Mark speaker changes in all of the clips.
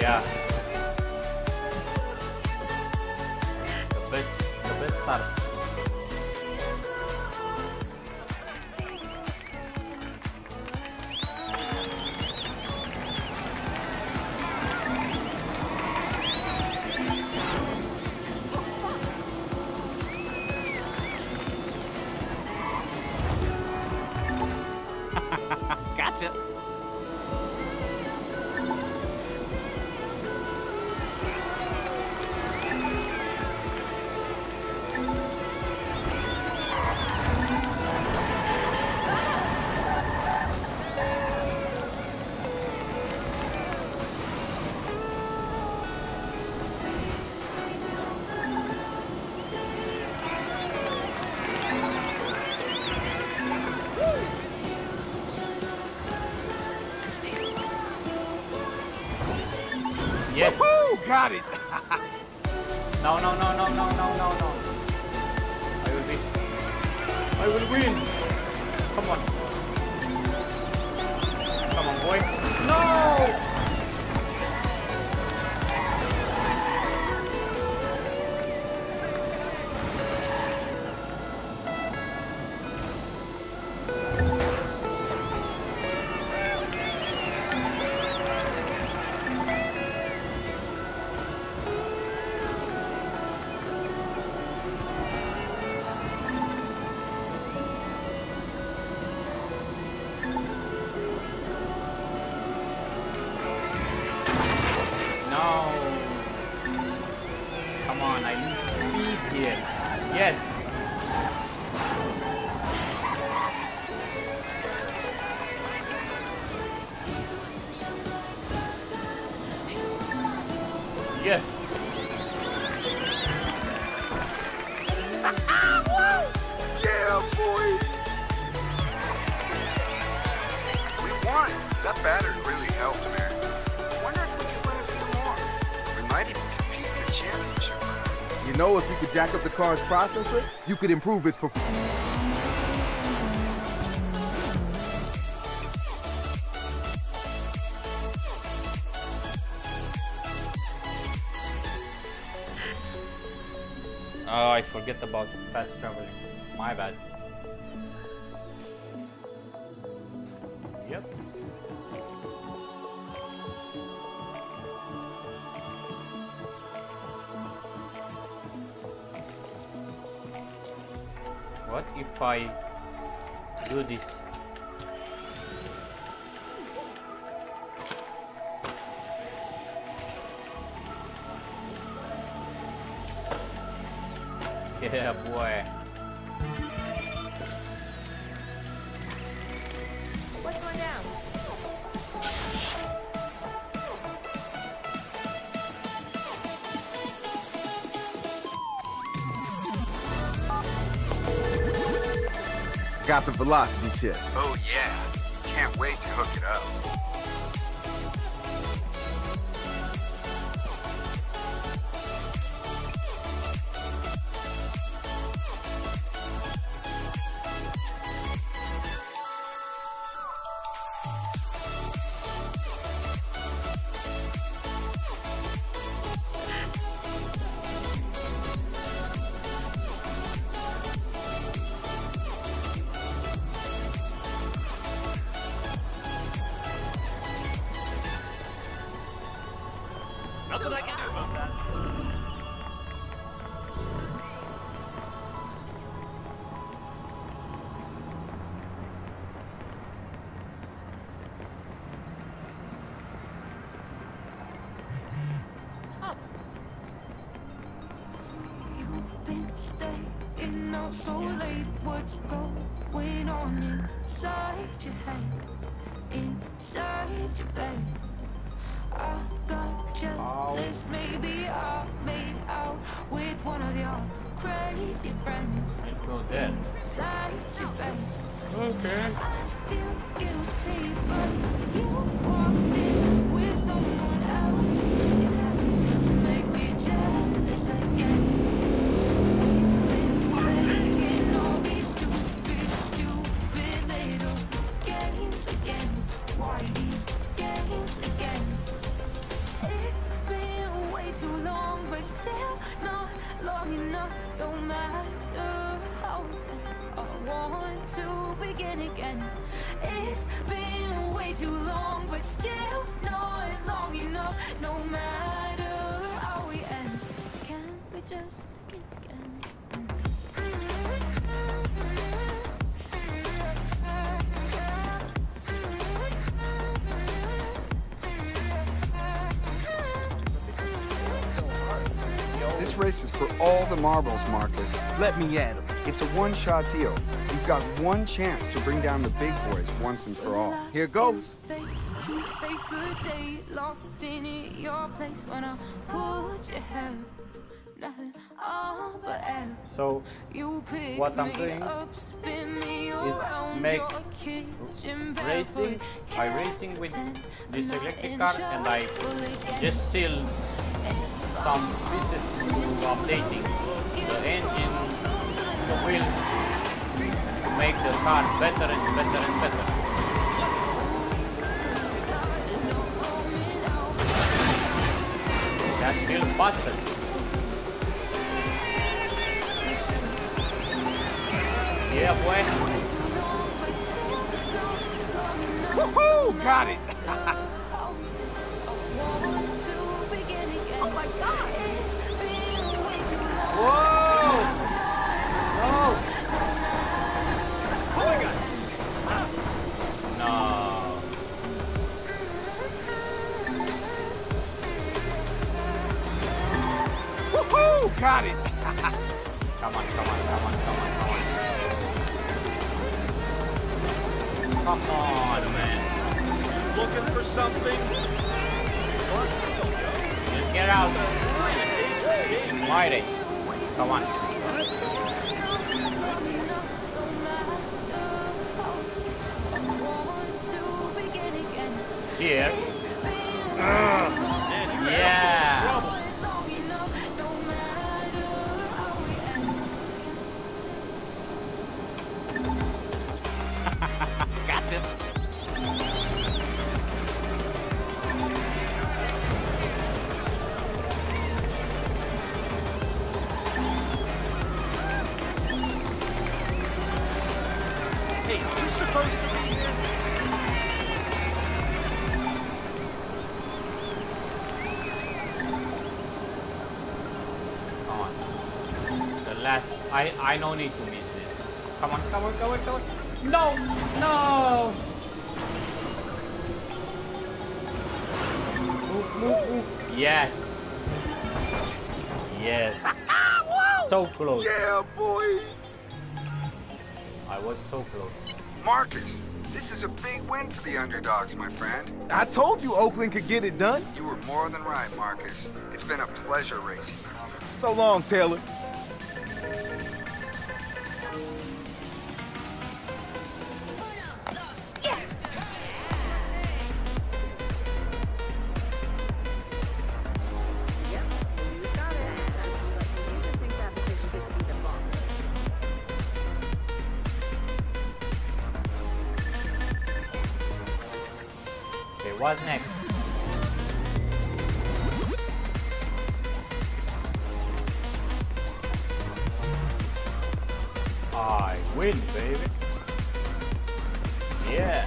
Speaker 1: Yeah. The best start.
Speaker 2: Gotcha.
Speaker 1: Yes.
Speaker 2: Woohoo! Got it.
Speaker 1: No. I will win. Come on. Come on, boy. No! Come on, I need speed here. Yes. Yes.
Speaker 2: Yeah, boy.
Speaker 3: We won. That battery really helped, man. I wonder if we could win a few more. We might even compete in the championship.
Speaker 2: You know, if you could jack up the car's processor, you could improve its performance.
Speaker 1: Oh, I forget about fast traveling. My bad. Yep. What if I do this? Yeah, boy.
Speaker 4: What's going down?
Speaker 2: Got the velocity tip.
Speaker 3: Oh yeah. Can't wait to hook it up.
Speaker 1: Nothing I can do about that.
Speaker 5: You've been staying out so late. What's going on inside your head? Inside your bed? I got jealous, maybe I made out with one of your crazy friends. Inside your bed.
Speaker 1: Okay.
Speaker 5: I feel guilty, but you walked in with someone else. You had to make me jealous again. We've been playing all these stupid little games again. Why these games again? It's to begin again. It's been way too long, but still not long enough. No matter how we end, can we just begin again?
Speaker 3: This race is for all the marbles, Marcus.
Speaker 2: Let me at him.
Speaker 3: It's a one-shot deal. You've got one chance to bring down the big boys once and for all.
Speaker 2: Here goes.
Speaker 5: Face the day, lost in it, your place when I put your hair. Nothing all but air.
Speaker 1: So what I'm doing is make racing by racing with this electric car, and I just steal some pieces to updating the engine, the wheels, to make the car better and better and better. That's still faster. Yeah, boy.
Speaker 2: Woohoo! Got it!
Speaker 5: Oh my God!
Speaker 1: Whoa! No!
Speaker 2: Oh my God!
Speaker 1: No.
Speaker 2: Woohoo! Got it!
Speaker 1: Come on, come on, come on, come on, come on. Come on, man.
Speaker 2: Looking for something?
Speaker 1: Just get out. It's my race. Come on. Here. Yeah. Got it.
Speaker 2: Hey, you supposed to be here?
Speaker 1: Come on. The last. I no need to miss this. Come on, come on, come on, come on. No! No! Move, move, move. Yes. Yes. So close.
Speaker 2: Yeah, boy!
Speaker 1: I was so close.
Speaker 3: Marcus, this is a big win for the underdogs, my friend.
Speaker 2: I told you Oakland could get it done.
Speaker 3: You were more than right, Marcus. It's been a pleasure racing with you.
Speaker 2: So long, Taylor.
Speaker 1: Okay, what's next? I win, baby. Yeah.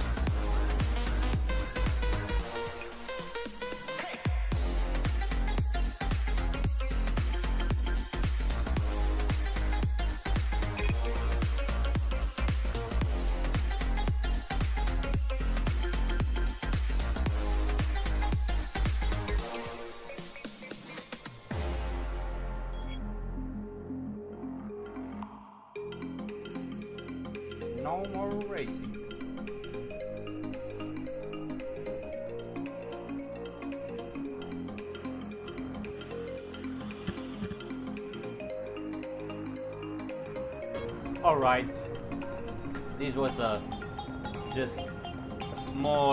Speaker 1: No more racing. All right. This was just a small